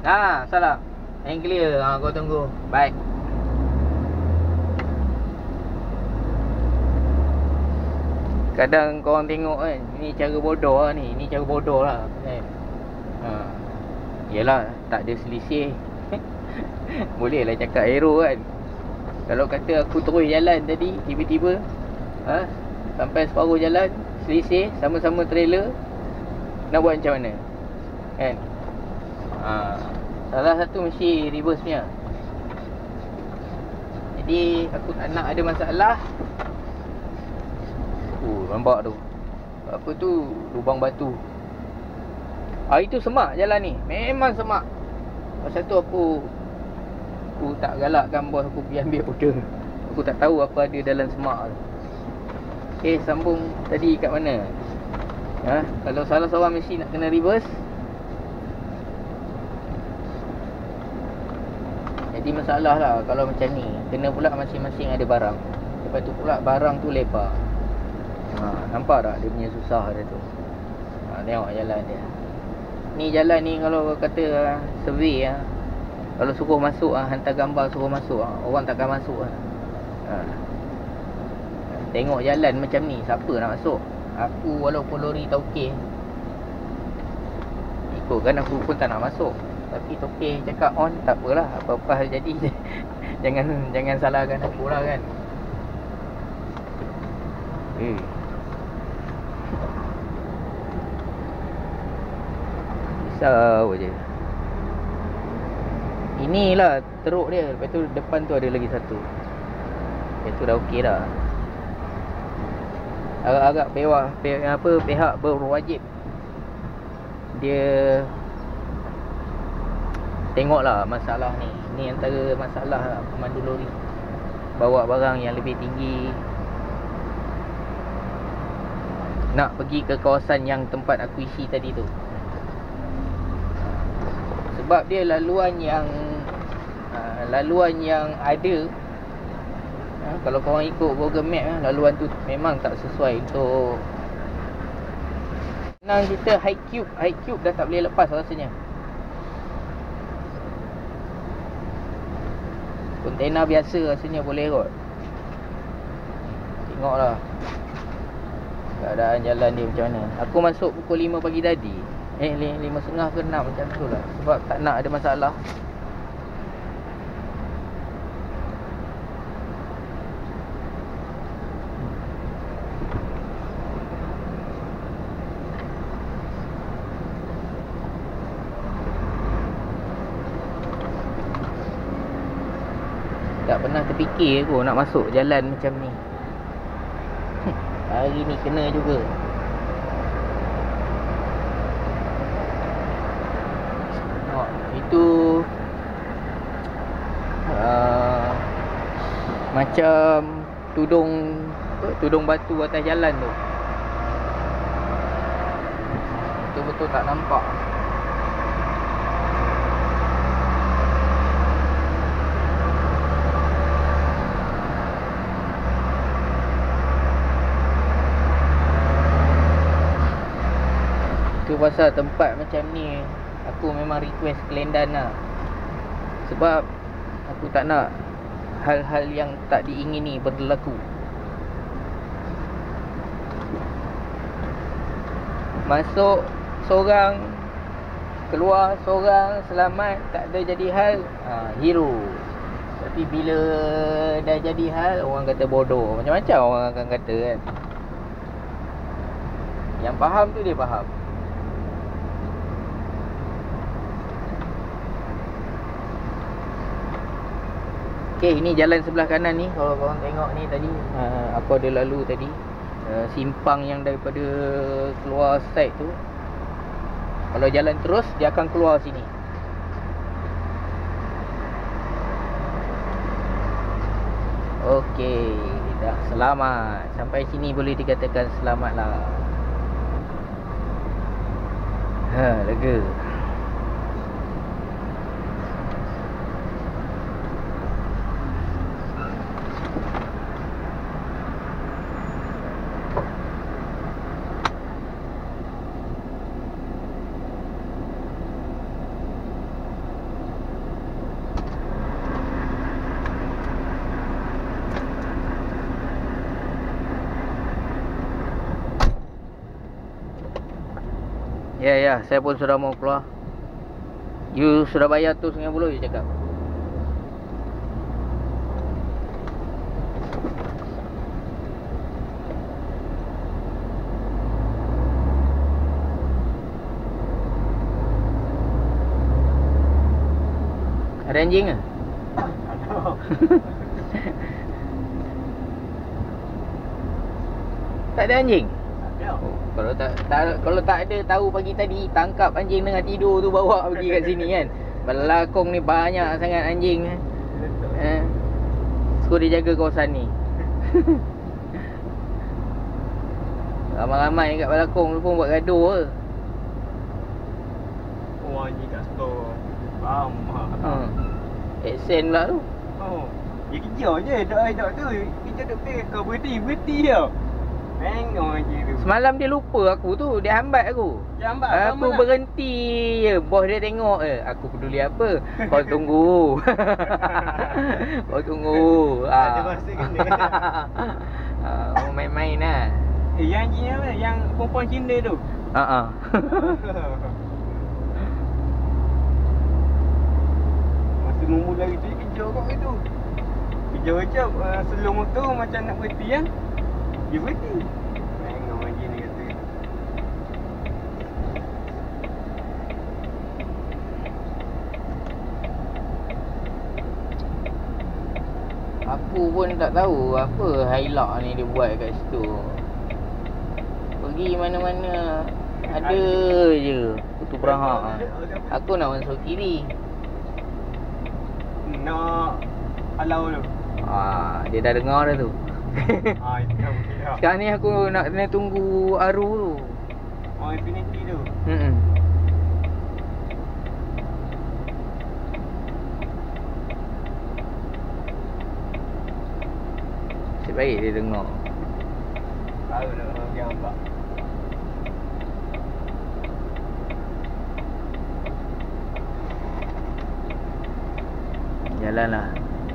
Salah. Yang clear. Kau tunggu. Bye. Kadang korang tengok kan, ni cara bodoh lah ni. Ni cara bodoh lah kan. Yelah, tak ada selisih. Boleh lah cakap hero kan. Kalau kata aku terus jalan tadi, tiba-tiba sampai separuh jalan, selisih, sama-sama trailer, nak buat macam mana? Kan? Salah satu mesti reverse punya. Jadi aku tak nak ada masalah. Nampak tu, apa tu, lubang batu. Itu semak jalan ni. Memang semak. Pasal tu aku tak galakkan bos aku pergi ambil order. Aku tak tahu apa ada dalam semak tu. Okay, sambung tadi kat mana? Kalau salah seorang mesti nak kena reverse. Jadi masalah lah kalau macam ni. Kena pula masing-masing ada barang. Lepas tu pula barang tu lebar. Nampak tak dia punya susah dia tu. Tengok jalan dia. Ni jalan ni kalau kata survey kalau suruh masuk hantar gambar suruh masuk orang takkan masuk Tengok jalan macam ni, siapa nak masuk? Aku walaupun lori tauke ikutkan, aku pun tak nak masuk. Tapi tauke cakap on, tak apalah, apa-apa hal jadi. Jangan salahkan aku lah kan. Risau je. Inilah teruk dia. Lepas tu depan tu ada lagi satu. Itu dah okey dah. Agak pihak berwajib dia tengoklah masalah ni. Ni antara masalah pemandu lori. Bawa barang yang lebih tinggi, nak pergi ke kawasan yang tempat aku isi tadi tu. Sebab dia laluan yang ada. Kalau korang ikut Google Map, laluan tu memang tak sesuai untuk. Senang cerita, high cube dah tak boleh lepas rasanya. Kontena biasa rasanya boleh kot. Tengoklah keadaan jalan dia macam mana. Aku masuk pukul 5 pagi tadi. 5.30 ke 6 macam tu lah. Sebab tak nak ada masalah. Tak pernah terfikir aku nak masuk jalan macam ni. Hari ni kena juga. Itu macam tudung batu atas jalan tu. Betul-betul tak nampak. Itu pasal tempat macam ni aku memang request Kelendan lah. Sebab aku tak nak hal-hal yang tak diingini berlaku. Masuk seorang, keluar seorang, selamat, tak ada jadi hal, hero. Tapi bila dah jadi hal, orang kata bodoh. Macam-macam orang akan kata kan. Yang faham tu dia faham. Okay, ini jalan sebelah kanan ni. Kalau korang tengok ni tadi, aku ada lalu tadi, simpang yang daripada keluar side tu. Kalau jalan terus, dia akan keluar sini. Okay, dah selamat. Sampai sini boleh dikatakan selamat lah. Lega. Ya, saya pun sudah mau keluar. You sudah bayar tu RM90 je cakap. Ada anjing ke? Tak ada anjing? Oh, kalau tak ada tahu pagi tadi tangkap anjing tengah tidur tu bawa pergi kat sini kan. Belakang ni banyak sangat anjing. Suruh dia jaga kawasan ni. Ramai-ramai kat belakang tu pun buat gaduh ke. Oh, anjing kat store. Faham. Aksen pula tu. Oh, dia kejar je dok tu. Kejar dok kau berhenti tau. Tengok anjing tu. Semalam dia lupa aku tu, dia hambat aku. Dia hambat aku berhenti je. Bos dia tengok aku peduli apa. Kau tunggu. Kau tunggu. Ada masa kena. Orang main-main lah. Yang anjing apa? Yang perempuan Cina tu. Masa nombor lari tu kejar kau itu. Kejar macam slow motor macam nak berhenti kan. Dia berhenti. Tengok anjing ni kata. Aku pun tak tahu apa Hilux ni dia buat kat situ. Pergi mana-mana ada je kutu perahak. Aku nak masuk kiri. Nak halau tu. Dia dah dengar dah tu. Itu okey lah. Sekarang ni aku nak kena tunggu Aru tu. Infinity tu. Nasib baik dia dengar. Tahu dah orang dia nampak. Jalan lah.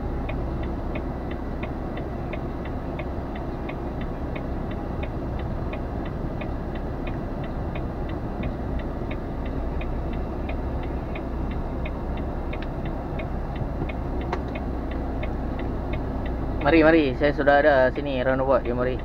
Mari, saya sudah ada sini roundabout. Jom mari.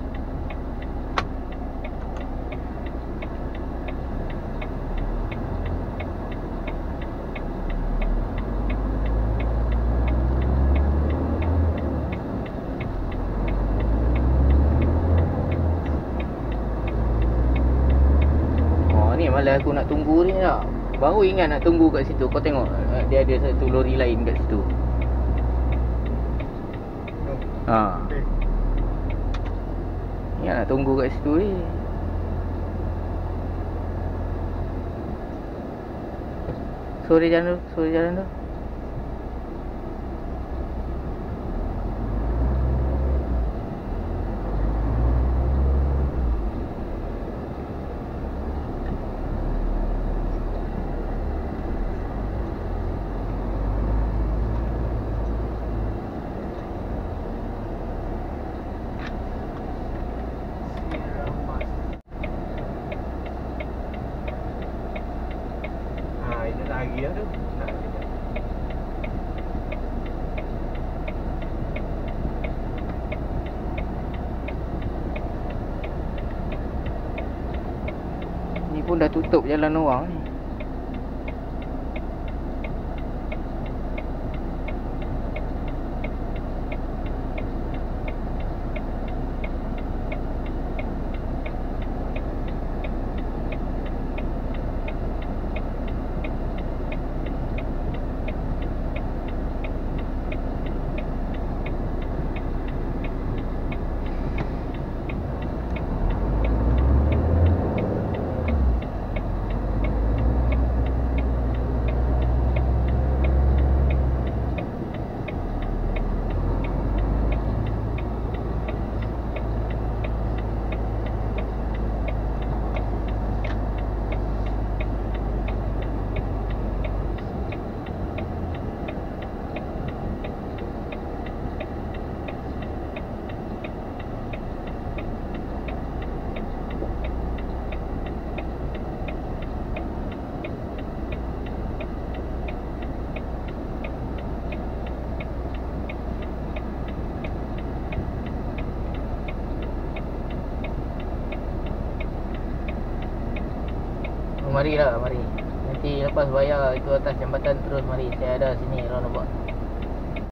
Ni malah aku nak tunggu ni tak. Baru ingat nak tunggu kat situ. Kau tengok dia ada satu lori lain kat situ. Ingat nak tunggu kat situ ni. Suruh dia jalan tu. Itu lagi dah tu. Ni pun dah tutup jalan orang ni. Marilah, mari. Nanti lepas bayar itu atas jambatan terus mari. Saya ada sini roundabout.